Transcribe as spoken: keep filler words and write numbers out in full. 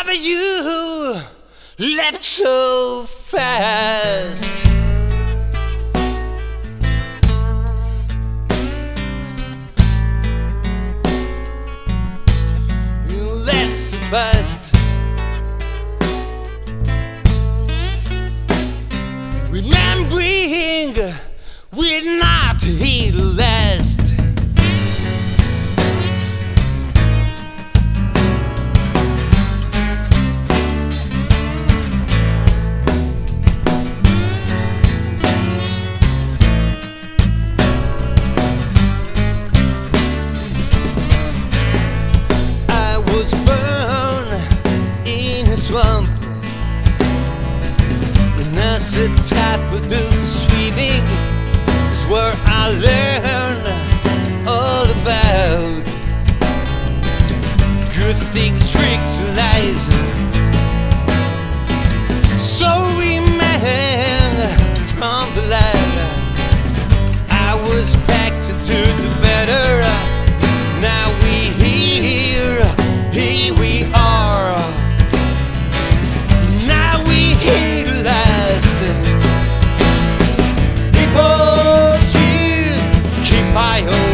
But you left so fast. You left so fast. Remembering we're not here to last. Swamp, and that's the type of do swimming is where I learned all about good things, tricks, and lies. Sorry man from the land, I was back to do the better. Now we here, here we are. Here to last. People, you keep my own.